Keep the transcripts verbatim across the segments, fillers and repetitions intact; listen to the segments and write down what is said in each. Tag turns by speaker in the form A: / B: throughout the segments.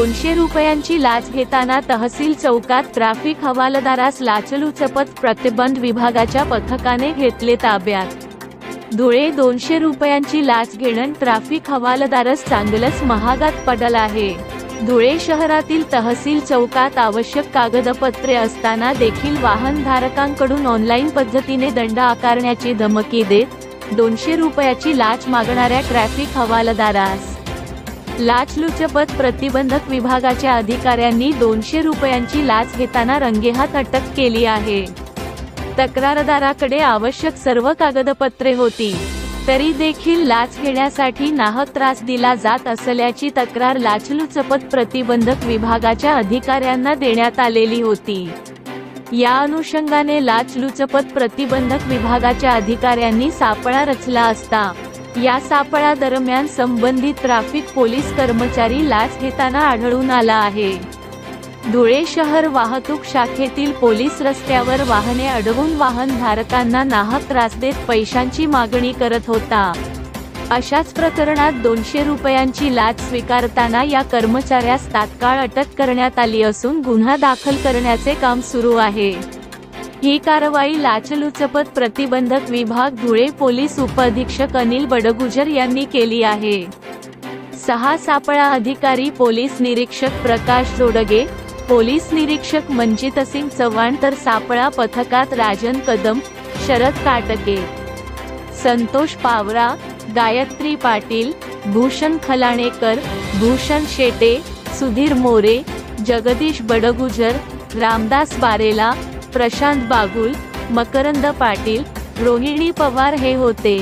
A: दोनशे रुपयांची लाच घेताना तहसील चौकात ट्रॅफिक हवालदारास लाचलुचपत प्रतिबंध विभागाच्या पथकाने घेतले ताब्यात। धुळे दोनशे रुपयांची लाच घेणं ट्रॅफिक हवालदारस चांगलंच महागात पडलं आहे। धुळे शहरातील तहसील चौकात आवश्यक कागदपत्रे असताना देखील वाहनधारकांकडून ऑनलाईन पद्धतीने दंड आकारण्याची धमकी देत दोनशे रुपयाची लाच मागणाऱ्या ट्रॅफिक हवालदारास लाचलुचपत प्रतिबंधक विभागाच्या अधिकाऱ्यांनी दोनशे रुपयांची लाच घेताना रंगेहात अटक केली आहे। तक्रारदाराकडे आवश्यक सर्व कागदपत्रे होती, तरी देखील लाच घेण्यासाठी नाहक त्रास दिला जात असल्याची तक्रार लाचलुचपत प्रतिबंधक विभागाच्या अधिकाऱ्यांना देण्यात आलेली होती। या अनुषंगाने लाचलुचपत प्रतिबंधक विभागाच्या अधिकाऱ्यांनी सापळा रचला असता या सापळा दरम्यान संबंधित ट्रॅफिक पोलीस कर्मचारी लाच घेताना आढळून आला आहे। धुळे शहर वाहतूक शाखेतील पोलीस रस्त्यावर वाहने अडवून वाहनधारकांना नाहक त्रास देत पैशांची मागणी करत होता। अशाच प्रकरणात दोनशे रुपयांची लाच स्वीकारताना या कर्मचाऱ्यास तात्काळ अटक करण्यात आली असून गुन्हा दाखल करण्याचे काम सुरू आहे। ही कारवाई लाचलुचपत प्रतिबंधक विभाग धुळे पोलीस उपअधीक्षक अनिल बडगुजर यांनी केली आहे। सहा सापळा अधिकारी पोलीस निरीक्षक प्रकाश जोडगे, पोलीस निरीक्षक मंजितसिंग चव्हाण तर सापळा पथकात राजन कदम, शरद काटके, संतोष पावरा, गायत्री पाटील, भूषण खलाणेकर, भूषण शेटे, सुधीर मोरे, जगदीश बडगुजर, रामदास बारेला, प्रशांत बागुल, मकरंद पाटील, रोहिणी पवार हे होते।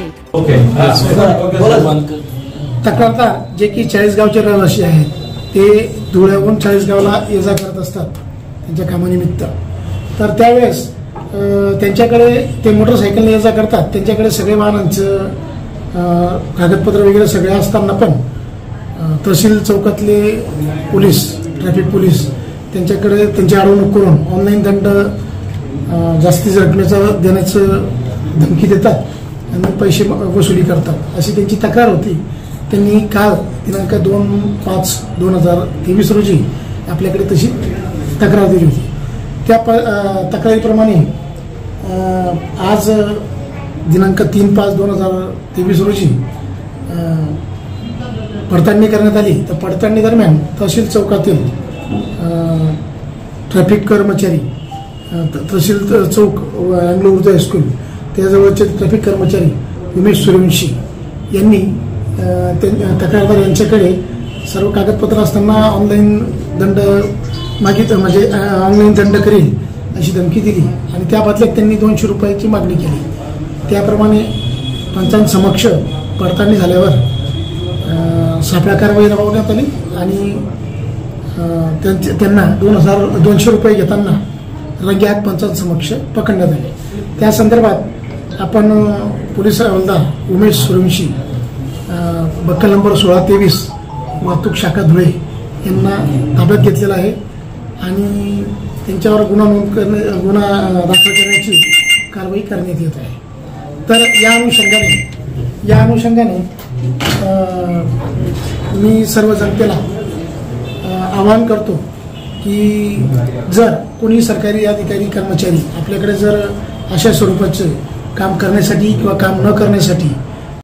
B: तक्रारदार जे की चाळीसगावचे रहिवासी आहेत ते धुळ्याहून चाळीसगावला ये जा करत असतात त्यांच्या कामानिमित्त। तर त्यावेळेस त्यांच्याकडे ते मोटरसायकलने ये जा करतात, त्यांच्याकडे सगळे वाहनांचं कागदपत्र वगैरे सगळे असताना पण तहसील चौकातले पोलीस ट्रॅफिक पोलीस त्यांच्याकडे त्यांची अडवणूक करून ऑनलाईन दंड जास्तीच्या रकमेचं देण्याचं धमकी देतात आणि पैसे वसुली करतात अशी त्यांची तक्रार होती। त्यांनी काल दिनांक दोन पाच दोन हजार तेवीस रोजी आपल्याकडे तशी तक्रार दिली होती। त्या तक्रारीप्रमाणे आज दिनांक तीन पाच दोन हजार तेवीस रोजी पडताळणी करण्यात आली। तर पडताळणी दरम्यान तहसील चौकातील ट्रॅफिक कर्मचारी तहसील चौक अँग्लो उर्दू हायस्कूल त्याजवळचे ट्रॅफिक कर्मचारी उमेश सूर्यवंशी यांनी तक्रारदार यांच्याकडे सर्व कागदपत्र असताना ऑनलाईन दंड मागित म्हणजे ऑनलाईन दंड करेल अशी धमकी दिली आणि त्या बदल्यात त्यांनी दोनशे रुपयाची मागणी केली। त्याप्रमाणे पंचांसमक्ष पडताळणी झाल्यावर सापळा कारवाई राबवण्यात आली आणि त्यांना दोन हजार दोनशे रुपये घेताना रंगेहात पंचांसमक्ष पकडण्यात आले। त्या संदर्भात आपण पोलीस हवालदार उमेश सूर्यवंशी बक्कल नंबर सोळा तेवीस वाहतूक शाखा धुळे यांना ताब्यात घेतलेला आहे आणि त्यांच्यावर गुन्हा नोंद करणे गुन्हा दाखल करण्याची कारवाई करण्यात येत आहे। तर या अनुषंगाने या अनुषंगाने मी सर्व जनतेला आवाहन करतो की जर कोणी सरकारी अधिकारी कर्मचारी आपल्याकडे जर अशा स्वरूपाचे काम करण्यासाठी किंवा काम न करण्यासाठी